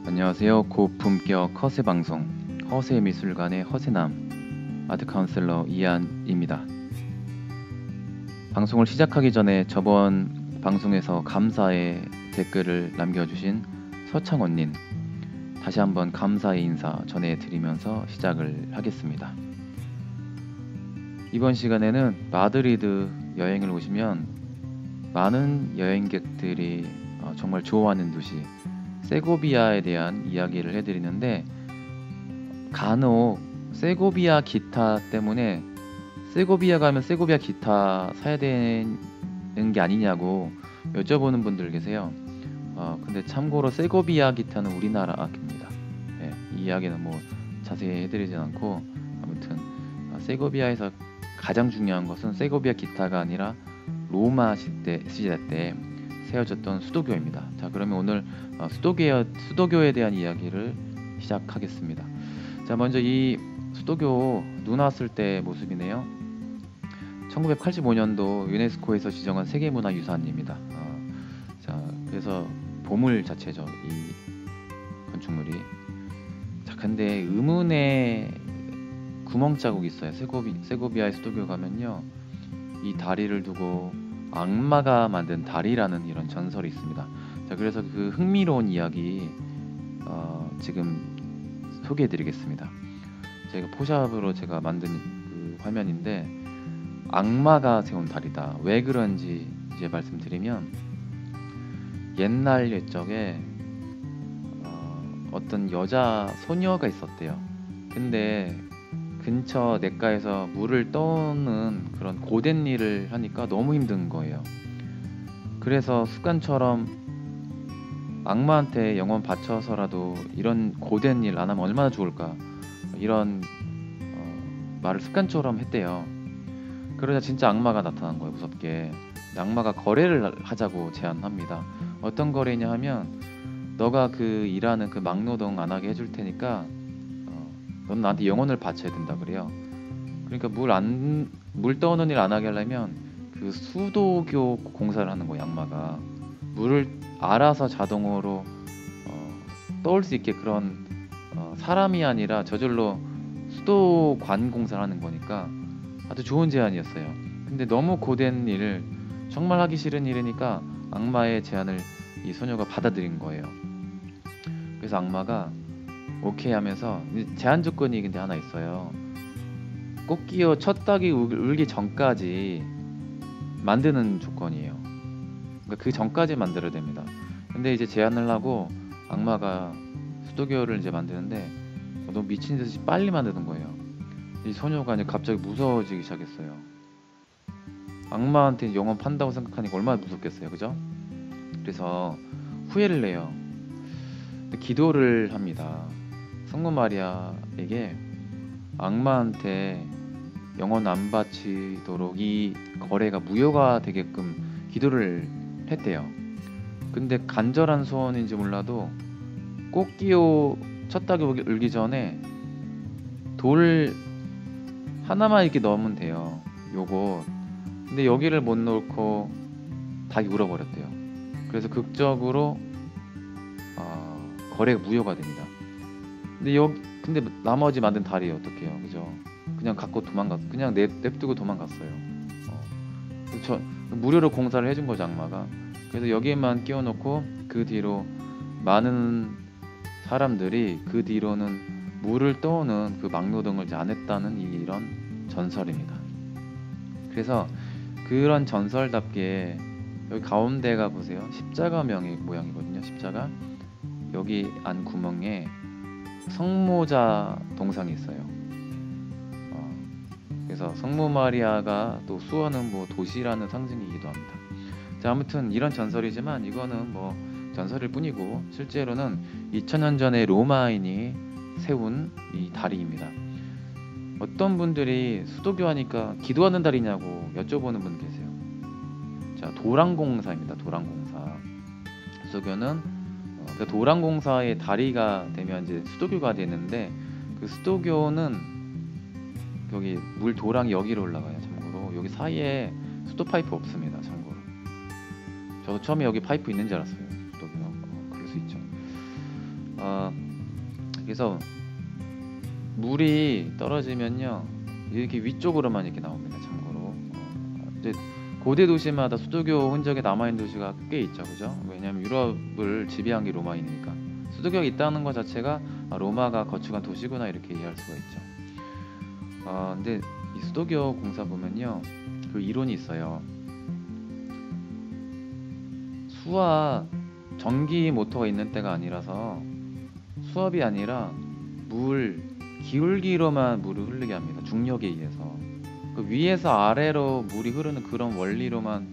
안녕하세요. 고품격 허세 방송 허세 미술관의 허세남 아트 카운슬러 이한입니다. 방송을 시작하기 전에 저번 방송에서 감사의 댓글을 남겨주신 서창원님 다시 한번 감사의 인사 전해드리면서 시작을 하겠습니다. 이번 시간에는 마드리드 여행을 오시면 많은 여행객들이 정말 좋아하는 도시 세고비아에 대한 이야기를 해드리는데, 간혹 세고비아 기타 때문에 세고비아 가면 세고비아 기타 사야 되는 게 아니냐고 여쭤보는 분들 계세요. 근데 참고로 세고비아 기타는 우리나라 악기입니다. 네, 이 이야기는 뭐 자세히 해드리진 않고, 아무튼 세고비아에서 가장 중요한 것은 세고비아 기타가 아니라 로마 시대 때 세워졌던 수도교입니다. 자, 그러면 오늘 수도교에 대한 이야기를 시작하겠습니다. 자, 먼저 이 수도교 눈 왔을 때 모습이네요. 1985년도 유네스코에서 지정한 세계문화유산입니다. 자, 그래서 보물 자체죠, 이 건축물이. 자, 근데 의문의 구멍 자국이 있어요. 세고비아의 수도교 가면요, 이 다리를 두고 악마가 만든 다리라는 이런 전설이 있습니다. 자, 그래서 그 흥미로운 이야기 지금 소개해드리겠습니다. 제가 포샵으로 제가 만든 그 화면인데, 악마가 세운 다리다. 왜 그런지 이제 말씀드리면, 옛날 옛적에 어떤 여자 소녀가 있었대요. 근데 근처 냇가에서 물을 떠오는 그런 고된 일을 하니까 너무 힘든 거예요. 그래서 습관처럼 악마한테 영혼 바쳐서라도 이런 고된 일 안 하면 얼마나 좋을까, 이런 말을 습관처럼 했대요. 그러자 진짜 악마가 나타난 거예요, 무섭게. 악마가 거래를 하자고 제안합니다. 어떤 거래냐 하면, 너가 그 일하는 그 막노동 안 하게 해줄 테니까 넌 나한테 영혼을 바쳐야 된다 그래요. 그러니까 물 떠오는 일 안 하게 하려면 그 수도교 공사를 하는 거예요. 악마가 물을 알아서 자동으로 떠올 수 있게, 그런 사람이 아니라 저절로 수도관 공사를 하는 거니까 아주 좋은 제안이었어요. 근데 너무 고된 일을, 정말 하기 싫은 일이니까 악마의 제안을 이 소녀가 받아들인 거예요. 그래서 악마가 오케이 하면서, 제한 조건이 근데 하나 있어요. 꽃기호 첫 닭이 울기 전까지 만드는 조건이에요. 그러니까 그 전까지 만들어야 됩니다. 근데 이제 제안을 하고 악마가 수도교를 이제 만드는데 너무 미친 듯이 빨리 만드는 거예요. 이 소녀가 이제 갑자기 무서워지기 시작했어요. 악마한테 영혼 판다고 생각하니까 얼마나 무섭겠어요, 그죠? 그래서 후회를 해요. 기도를 합니다. 성모 마리아에게 악마한테 영혼 안 바치도록 이 거래가 무효가 되게끔 기도를 했대요. 근데 간절한 소원인지 몰라도 꽃기호 첫 닭이 울기 전에 돌 하나만 이렇게 넣으면 돼요, 요거. 근데 여기를 못 넣고 닭이 울어버렸대요. 그래서 극적으로 거래가 무효가 됩니다. 근데 나머지 만든 다리 어떡해요, 그죠? 그냥 갖고 그냥 냅두고 도망갔어요. 무료로 공사를 해준 거죠, 악마가. 그래서 여기에만 끼워놓고 그 뒤로 많은 사람들이 그 뒤로는 물을 떠오는 그 막노동을 이제 안 했다는 이런 전설입니다. 그래서 그런 전설답게 여기 가운데가 보세요, 십자가 모양이거든요. 십자가 여기 안 구멍에 성모자 동상이 있어요. 그래서 성모 마리아가 또 수원은 뭐 도시라는 상징이기도 합니다. 자, 아무튼 이런 전설이지만 이거는 뭐 전설일 뿐이고, 실제로는 2000년 전에 로마인이 세운 이 다리입니다. 어떤 분들이 수도교 하니까 기도하는 다리냐고 여쭤보는 분 계세요. 자, 도랑공사입니다. 도랑공사. 수도교는 그 도랑공사의 다리가 되면 이제 수도교가 되는데, 그 수도교는 여기 도랑이 여기로 올라가요. 참고로 여기 사이에 수도 파이프 없습니다. 참고로 저도 처음에 여기 파이프 있는 줄 알았어요. 수도교. 그럴 수 있죠. 어, 그래서 물이 떨어지면요 이렇게 위쪽으로만 이렇게 나옵니다. 참고로 이제 고대 도시마다 수도교 흔적이 남아있는 도시가 꽤 있죠, 그죠? 왜냐하면 유럽을 지배한 게 로마인이니까 수도교가 있다는 것 자체가 로마가 거축한 도시구나 이렇게 이해할 수가 있죠. 근데 이 수도교 공사 보면요 그 이론이 있어요. 수와 전기 모터가 있는 때가 아니라서 수압이 아니라 물 기울기로만 물을 흐르게 합니다. 중력에 의해서. 그 위에서 아래로 물이 흐르는 그런 원리로만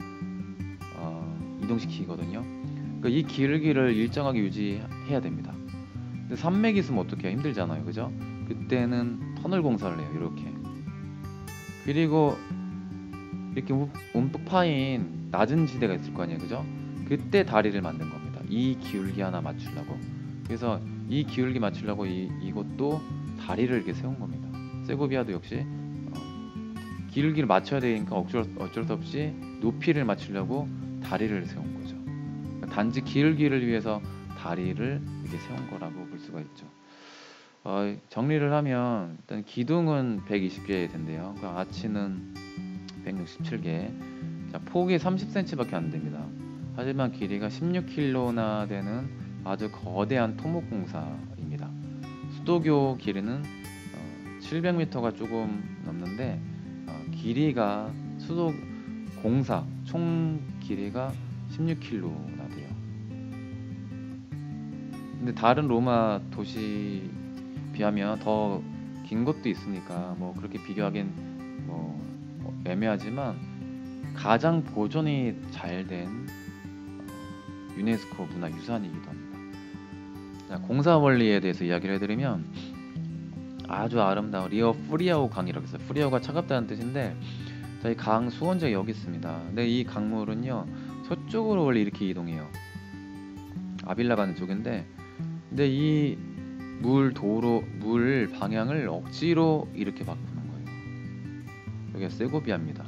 이동시키거든요. 그러니까 이 기울기를 일정하게 유지해야 됩니다. 근데 산맥이 있으면 어떻게 해요? 힘들잖아요, 그죠? 그때는 터널 공사를 해요, 이렇게. 그리고 이렇게 움푹 파인 낮은 지대가 있을 거 아니에요, 그죠? 그때 다리를 만든 겁니다. 이 기울기 하나 맞추려고. 그래서 이 기울기 맞추려고 이것도 다리를 이렇게 세운 겁니다. 세고비아도 역시 기울기를 맞춰야 되니까 어쩔 수 없이 높이를 맞추려고 다리를 세운 거죠. 단지 기울기를 위해서 다리를 이렇게 세운 거라고 볼 수가 있죠. 정리를 하면 일단 기둥은 120개 된대요. 그럼 아치는 167개. 자, 폭이 30cm밖에 안 됩니다. 하지만 길이가 16km나 되는 아주 거대한 토목공사입니다. 수도교 길이는 700m가 조금 넘는데 길이가 수도 공사 총 길이가 16km나 돼요. 근데 다른 로마 도시 비하면 더 긴 것도 있으니까 뭐 그렇게 비교하기엔 뭐 애매하지만 가장 보존이 잘 된 유네스코 문화유산이기도 합니다. 자, 공사 원리에 대해서 이야기를 해드리면 아주 아름다운 리어 프리아오 강이라고 했어요. 프리아오가 차갑다는 뜻인데 이 강 수원지가 여기 있습니다. 근데 이 강물은요 서쪽으로 원래 이렇게 이동해요. 아빌라 가는 쪽인데 근데 이 물 방향을 억지로 이렇게 바꾸는 거예요. 여기가 세고비아입니다.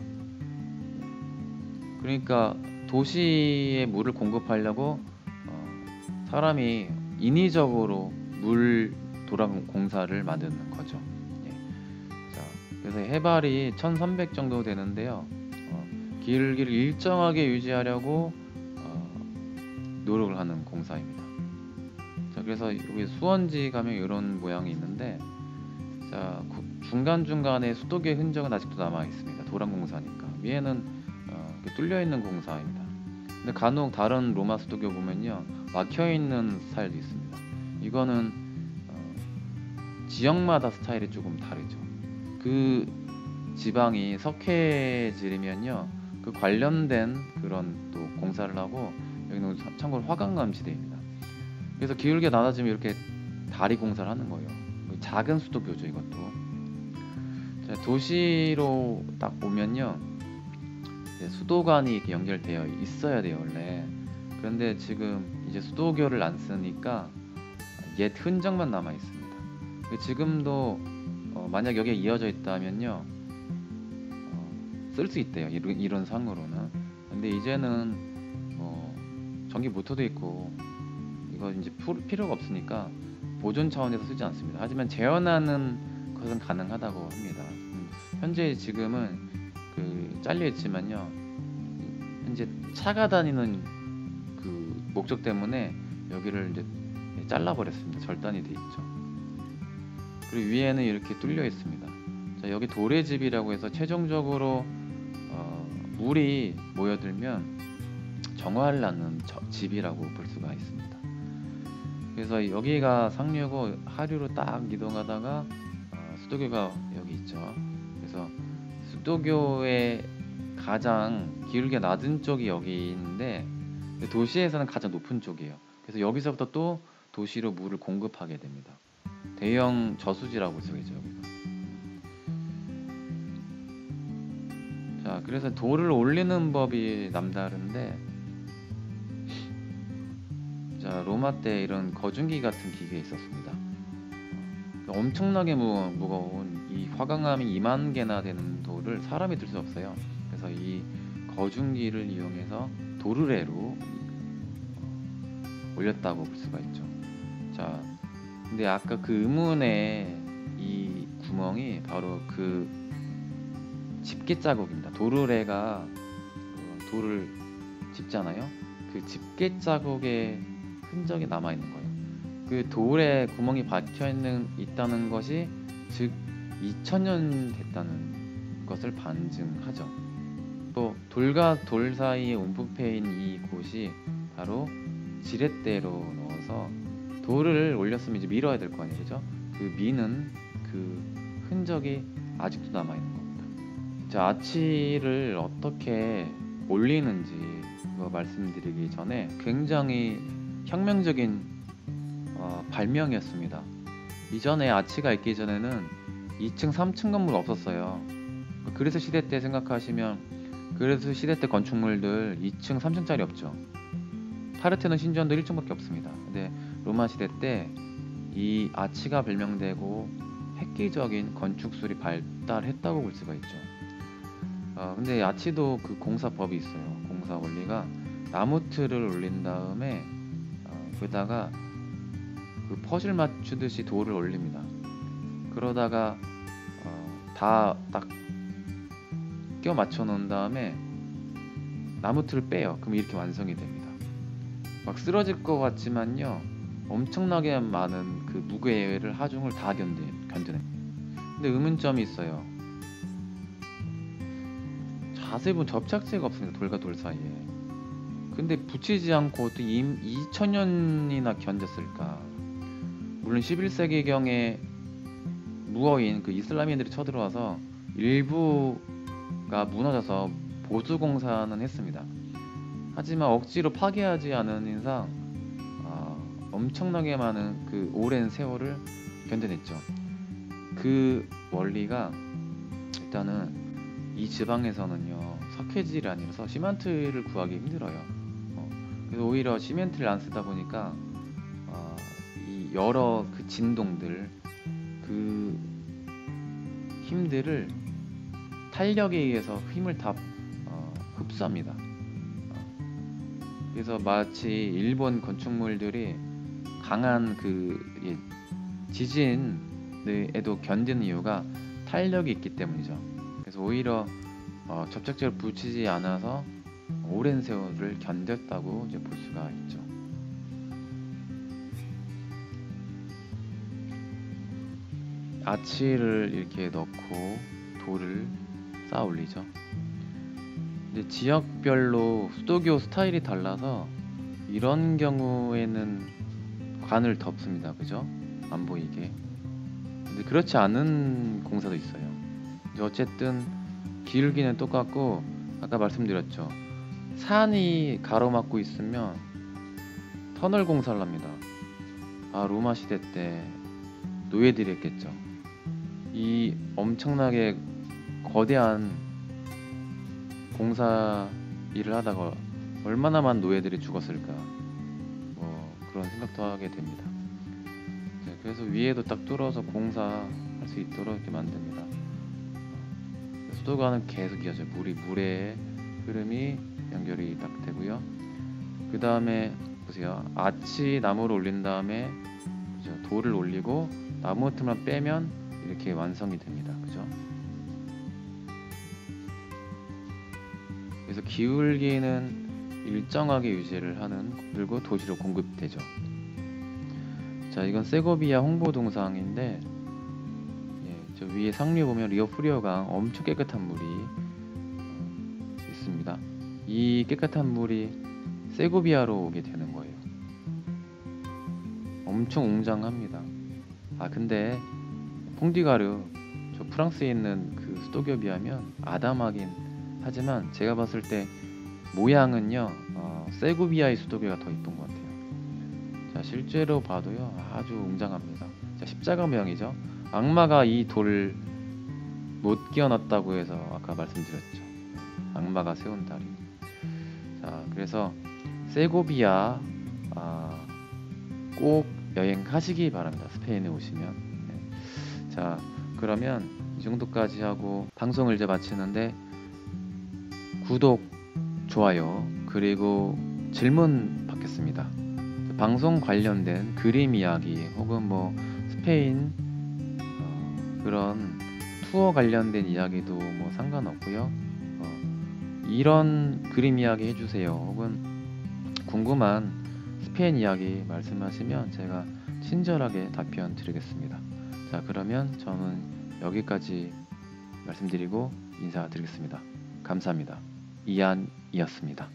그러니까 도시에 물을 공급하려고 사람이 인위적으로 물 도랑 공사를 만드는 거죠. 예. 자, 그래서 해발이 1300 정도 되는데요. 기울기를 일정하게 유지하려고 노력을 하는 공사입니다. 자, 그래서 여기 수원지 가면 이런 모양이 있는데 자, 중간중간에 수도교의 흔적은 아직도 남아 있습니다. 도랑 공사니까 위에는 뚫려 있는 공사입니다. 근데 간혹 다른 로마 수도교 보면요 막혀 있는 스타일도 있습니다. 이거는 지역마다 스타일이 조금 다르죠. 그 지방이 석회질이면요 그 관련된 그런 또 공사를 하고 여기는 참고로 화강암 지대입니다. 그래서 기울기가 낮아지면 이렇게 다리 공사를 하는 거예요. 작은 수도교죠 이것도. 자, 도시로 딱 보면요 수도관이 이렇게 연결되어 있어야 돼요 원래. 그런데 지금 이제 수도교를 안 쓰니까 옛 흔적만 남아 있습니다. 지금도 만약 여기에 이어져 있다면요 쓸 수 있대요 이론 상으로는. 근데 이제는 전기 모터도 있고 이거 이제 필요가 없으니까 보존 차원에서 쓰지 않습니다. 하지만 재현하는 것은 가능하다고 합니다. 현재 지금은 잘려 있지만요 현재 차가 다니는 그 목적 때문에 여기를 이제 잘라 버렸습니다. 절단이 돼 있죠. 그리고 위에는 이렇게 뚫려 있습니다. 자, 여기 도래집이라고 해서 최종적으로 물이 모여들면 정화를 낳는 집이라고 볼 수가 있습니다. 그래서 여기가 상류고 하류로 딱 이동하다가 수도교가 여기 있죠. 그래서 수도교의 가장 기울기가 낮은 쪽이 여기 있는데 도시에서는 가장 높은 쪽이에요. 그래서 여기서부터 또 도시로 물을 공급하게 됩니다. 대형 저수지라고 쓰이죠 여기가. 자, 그래서 돌을 올리는 법이 남다른데 자, 로마 때 이런 거중기 같은 기계가 있었습니다. 엄청나게 무거운 이 화강암이 2만 개나 되는 돌을 사람이 들 수 없어요. 그래서 이 거중기를 이용해서 도르래로 올렸다고 볼 수가 있죠. 자, 근데 아까 그 의문의 이 구멍이 바로 그 집게 자국입니다. 도르래가 돌을 짚잖아요. 그 집게 자국의 흔적이 남아 있는 거예요. 그 돌에 구멍이 박혀 있다는 것이 즉 2000년 됐다는 것을 반증하죠. 또 돌과 돌 사이에 움푹패인 이 곳이 바로 지렛대로 넣어서 돌을 올렸으면 이제 밀어야 될 거 아니에요, 그죠? 그 미는 그 흔적이 아직도 남아 있는 겁니다. 자, 아치를 어떻게 올리는지 그거 말씀드리기 전에 굉장히 혁명적인 발명이었습니다. 이전에 아치가 있기 전에는 2층, 3층 건물 없었어요. 그레스 시대 때 생각하시면 그레스 시대 때 건축물들 2층, 3층짜리 없죠. 파르테논 신전도 1층밖에 없습니다. 근데 로마 시대 때 이 아치가 발명되고 획기적인 건축술이 발달했다고 볼 수가 있죠. 근데 아치도 그 공사법이 있어요. 공사 원리가 나무 틀을 올린 다음에 거기다가 그 퍼즐 맞추듯이 돌을 올립니다. 그러다가 다 딱 끼워 맞춰 놓은 다음에 나무 틀을 빼요. 그럼 이렇게 완성이 됩니다. 막 쓰러질 것 같지만요, 엄청나게 많은 그 무게를 하중을 다 견디는. 근데 의문점이 있어요. 자세히 보면 접착제가 없습니다. 돌과 돌 사이에. 근데 붙이지 않고 어떻게 2000년이나 견뎠을까? 물론 11세기경에 무어인 그 이슬람인들이 쳐들어와서 일부가 무너져서 보수 공사는 했습니다. 하지만 억지로 파괴하지 않은 이상 엄청나게 많은 그 오랜 세월을 견뎌냈죠. 그 원리가 일단은 이 지방에서는요, 석회질이 아니라서 시멘트를 구하기 힘들어요. 그래서 오히려 시멘트를 안 쓰다 보니까 이 여러 그 진동들, 그 힘들을 탄력에 의해서 힘을 다 흡수합니다. 그래서 마치 일본 건축물들이 강한 그 지진에도 견디는 이유가 탄력이 있기 때문이죠. 그래서 오히려 접착제를 붙이지 않아서 오랜 세월을 견뎠다고 이제 볼 수가 있죠. 아치를 이렇게 넣고 돌을 쌓아 올리죠. 근데 지역별로 수도교 스타일이 달라서 이런 경우에는 관을 덮습니다. 그죠? 안 보이게. 근데 그렇지 않은 공사도 있어요. 어쨌든 기울기는 똑같고, 아까 말씀드렸죠. 산이 가로막고 있으면 터널 공사를 합니다. 로마 시대 때 노예들이 했겠죠. 이 엄청나게 거대한 공사 일을 하다가 얼마나 많은 노예들이 죽었을까, 그런 생각도 하게 됩니다. 그래서 위에도 딱 뚫어서 공사할 수 있도록 이렇게 만듭니다. 수도관은 계속 이어져요. 물의 흐름이 연결이 딱 되고요. 그 다음에 보세요. 아치 나무를 올린 다음에 그죠? 돌을 올리고 나무 틈만 빼면 이렇게 완성이 됩니다. 그죠? 그래서 기울기는 일정하게 유지를 하는, 그리고 도시로 공급되죠. 자, 이건 세고비아 홍보 동상인데, 저 위에 상류 보면 리오 프리오강 엄청 깨끗한 물이 있습니다. 이 깨끗한 물이 세고비아로 오게 되는 거예요. 엄청 웅장합니다. 근데 퐁디가르, 저 프랑스에 있는 그 수도교에 비하면 아담하긴 하지만 제가 봤을 때 모양은요, 세고비아의 수도교가 더 이쁜 것 같아요. 자, 실제로 봐도요, 아주 웅장합니다. 자, 십자가 모양이죠. 악마가 이 돌을 못 끼워놨다고 해서 아까 말씀드렸죠. 악마가 세운 다리. 자, 그래서 세고비아 꼭 여행하시기 바랍니다. 스페인에 오시면. 자, 그러면 이 정도까지 하고 방송을 이제 마치는데, 구독, 좋아요, 그리고 질문 받겠습니다. 방송 관련된 그림 이야기 혹은 뭐 스페인 그런 투어 관련된 이야기도 뭐 상관없고요. 이런 그림 이야기 해주세요. 혹은 궁금한 스페인 이야기 말씀하시면 제가 친절하게 답변 드리겠습니다. 자, 그러면 저는 여기까지 말씀드리고 인사드리겠습니다. 감사합니다. 이안이었습니다.